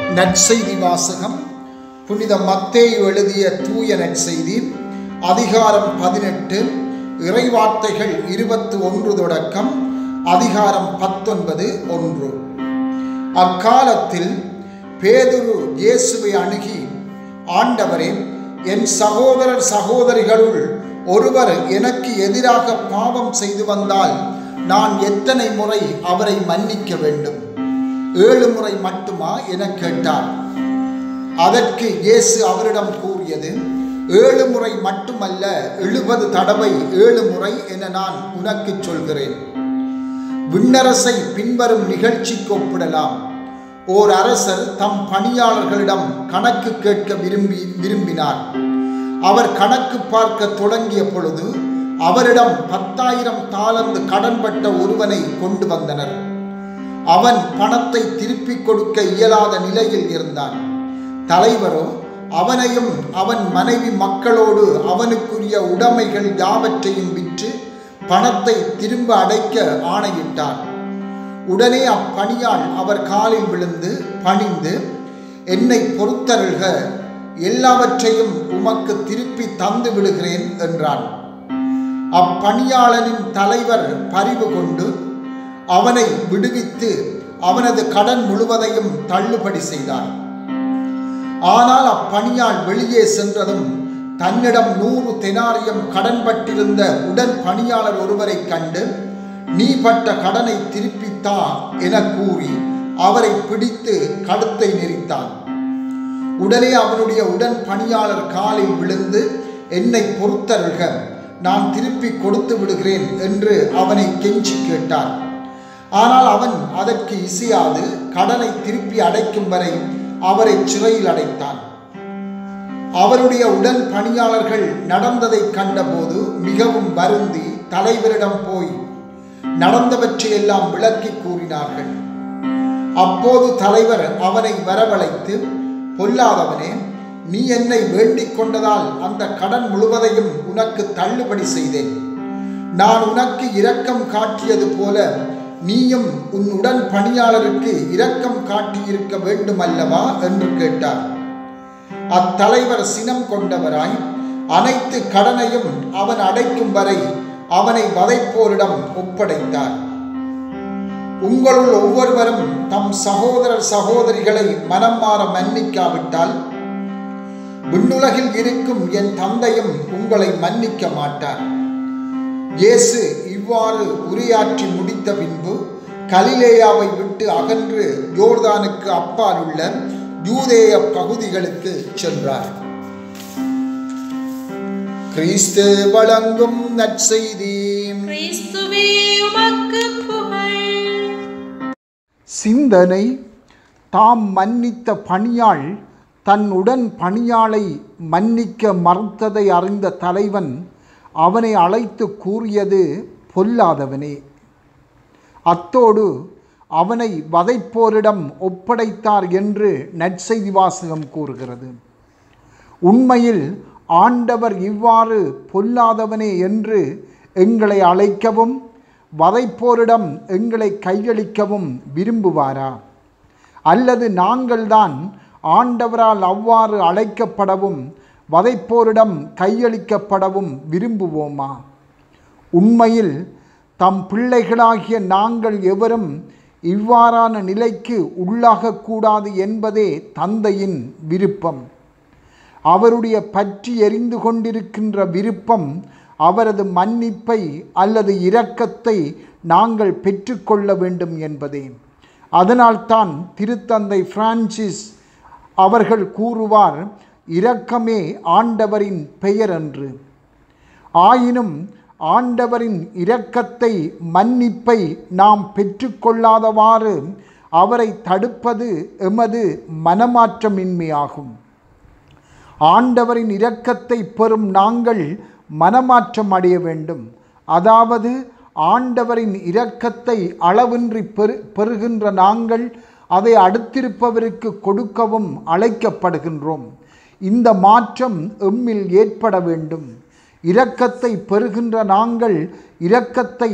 நற்செய்தி வாசகம். புனித மத்தேயு எழுதிய தூய நற்செய்தி அதிகாரம் 18 இறைவார்த்தைகள் 21 தொடக்கம் அதிகாரம் 19:1. அக்காலத்தில் பேதுரு இயேசுவை அணுகி, ஆண்டவரே, என் சகோதரர் சகோதரிகளுள் ஒருவர் எனக்கு எதிராக பாவம் செய்து வந்தால் நான் எத்தனை முறை அவரை மன்னிக்க வேண்டும்? 7 முறை மட்டுமா என கேட்டார். அதற்கு இயேசு அவரிடம் கூறியது, 7 முறை மட்டுமல்ல, 70 தடவை 7 முறை என நான் உனக்கு சொல்கிறேன். விண்ணரசை பின்வரும் நிகழ்ச்சிக்கு ஒப்பிடலாம். ஓர் அரசர் தம் பணியாளர்களிடம் கணக்கு கேட்க விரும்பினார். அவர் கணக்கு பார்க்க தொடங்கிய பொழுது அவரிடம் 10,000 தாலந்து கடன்பட்ட ஒருவனை கொண்டு வந்தனர். அவன் பணத்தை திருப்பிக் கொடுக்க இயலாத நிலையில் இருந்தான். தலைவரோ அவனையும் அவன் மனைவி மக்களோடு அவனுக்குரிய உடைமைகள் யாவற்றையும் விற்று பணத்தை திரும்ப அடைக்க ஆணையிட்டார். உடனே அப்பணியாள் அவர் காலில் விழுந்து பணிந்து, என்னை பொறுத்தருள்க, எல்லாவற்றையும் உமக்கு திருப்பி தந்து விடுகிறேன் என்றான். அப்பணியாளனின் தலைவர் பரிவு கொண்டு அவனை விடுவித்து அவனது கடன் முழுவதையும் தள்ளுபடி செய்தார். ஆனால் அப்பணியாள் வெளியே சென்றதும் தன்னிடம் 100 தெனாரியம் கடன்பட்டிருந்த உடன் பணியாளர் ஒருவரை கண்டு, நீ பட்ட கடனை திருப்பித்தா என கூறி அவரை பிடித்து கழுத்தை நெரித்தான். உடனே அவனுடைய உடன் பணியாளர் காலில் விழுந்து, என்னை பொறுத்தருள்க, நான் திருப்பி கொடுத்து விடுகிறேன் என்று அவனை கெஞ்சி கேட்டார். ஆனால் அவன் அதற்கு இசையாது கடனை திருப்பி அடைக்கும் வரை அவரை சிறையில் அடைத்தான். அவருடைய உடன் பணியாளர்கள் நடந்ததை கண்டபோது மிகவும் வருந்தி தலைவரிடம் போய் நடந்தவற்றையெல்லாம் விளக்கி கூறினார்கள். அப்போது தலைவர் அவனை வரவழைத்து, பொல்லாதவனே, நீ என்னை வேண்டிக் கொண்டதால் அந்த கடன் முழுவதையும் உனக்கு தள்ளுபடி செய்தேன். நான் உனக்கு இரக்கம் காட்டியது போல நீயும் உன் உடன் பணியாளருக்கு இரக்கம் காட்டியிருக்க வேண்டும் அல்லவா என்று கேட்டார். அத்தலைவர் சினம் கொண்டவராய் அனைத்து கடனையும் அவன் அடைக்கும் வரை அவனை வதைப்போரிடம் ஒப்படைத்தார். உங்களுள் ஒவ்வொருவரும் தம் சகோதரர் சகோதரிகளை மனம் மாற மன்னிக்காவிட்டால் விண்ணுலகில் இருக்கும் என் தந்தையும் உங்களை மன்னிக்க மாட்டார். இயேசு இவ்வாறு உரையாற்றி முடித்த பின்பு கலிலேயாவை விட்டு அகன்று யோர்தானுக்கு அப்பால் உள்ள யூதேய பகுதிகளுக்கு சென்றார். கிறிஸ்து வழங்கும் நற்செய்தி. கிறிஸ்துவே உமக்கு புகழ். சிந்தனை. தாம் மன்னித்த பணியாள் தன் உடன் பணியாளை மன்னிக்க மறுத்ததை அறிந்த தலைவன் அவனை அழைத்து கூறியது, பொல்லாதவனே. அத்தோடு அவனை வதைப்போரிடம் ஒப்படைத்தார் என்று நற்செய்தி வாசகம் கூறுகிறது. உண்மையில் ஆண்டவர் இவ்வாறு பொல்லாதவனே என்று எங்களை அழைக்கவும் வதைப்போரிடம் எங்களை கையளிக்கவும் விரும்புவாரா? அல்லது நாங்கள்தான் ஆண்டவரால் அவ்வாறு அழைக்கப்படவும் வதைப்போரிடம் கையளிக்கப்படவும் விரும்புவோமா? உண்மையில் தம் பிள்ளைகளாகிய நாங்கள் எவரும் இவ்வாறான நிலைக்கு உள்ளாகக்கூடாது என்பதே தந்தையின் விருப்பம். அவருடைய பற்றி எரிந்து கொண்டிருக்கின்ற விருப்பம் அவரது மன்னிப்பை அல்லது இரக்கத்தை நாங்கள் பெற்றுக்கொள்ள வேண்டும் என்பதே. அதனால்தான் திருத்தந்தை பிரான்சிஸ் அவர்கள் கூறுவார், இரக்கமே ஆண்டவரின் பெயர் என்று. ஆயினும் ஆண்டவரின் இரக்கத்தை மன்னிப்பை நாம் பெற்றுக்கொள்ளாதவாறு அவரை தடுப்பது எமது மனமாற்றமின்மையாகும். ஆண்டவரின் இரக்கத்தை பெறும் நாங்கள் மனமாற்றம் அடைய வேண்டும். அதாவது ஆண்டவரின் இரக்கத்தை அளவின்றி பெறுகின்ற நாங்கள் அதை அடுத்திருப்பவருக்கு கொடுக்கவும் அழைக்கப்படுகின்றோம். இந்த மாற்றம் எம்மில் ஏற்பட வேண்டும். இரக்கத்தை பெறுகின்ற நாங்கள் இரக்கத்தை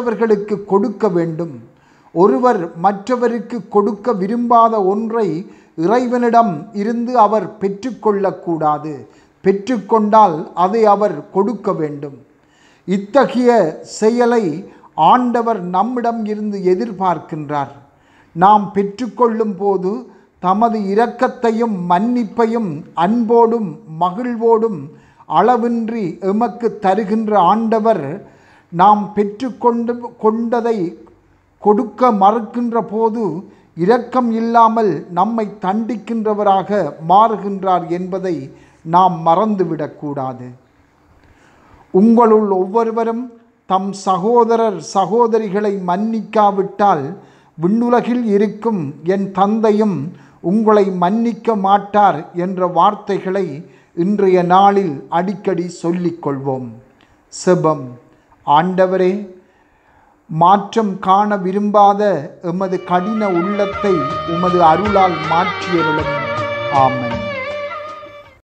மற்றவர்களுக்கு கொடுக்க வேண்டும். ஒருவர் மற்றவருக்கு கொடுக்க விரும்பாத ஒன்றை இறைவனிடம் இருந்து அவர் பெற்றுக்கொள்ளக்கூடாது. பெற்றுக்கொண்டால் அதை அவர் கொடுக்க வேண்டும். இத்தகைய செயலை ஆண்டவர் நம்மிடம் இருந்து எதிர்பார்க்கின்றார். நாம் பெற்றுக்கொள்ளும் போது தமது இரக்கத்தையும் மன்னிப்பையும் அன்போடும் மகிழ்வோடும் அளவின்றி எமக்கு தருகின்ற ஆண்டவர் நாம் கொண்டதை கொடுக்க மறுக்கின்ற போது இரக்கம் இல்லாமல் நம்மை தண்டிக்கின்றவராக மாறுகின்றார் என்பதை நாம் மறந்துவிடக்கூடாது. உங்களுள் ஒவ்வொருவரும் தம் சகோதரர் சகோதரிகளை மன்னிக்காவிட்டால் விண்ணுலகில் இருக்கும் என் தந்தையும் உங்களை மன்னிக்க மாட்டார் என்ற வார்த்தைகளை இன்றைய நாளில் அடிக்கடி சொல்லிக் கொள்வோம். செபம். ஆண்டவரே, மாற்றம் காண விரும்பாத எமது கடின உள்ளத்தை உமது அருளால் மாற்றியருளும். ஆமென்.